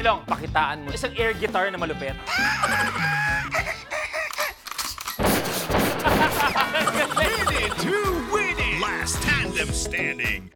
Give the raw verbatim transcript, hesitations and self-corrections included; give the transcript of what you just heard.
Ilong, pakitaan mo. Isang air guitar na malupit. Win it to win it! Last tandem standing.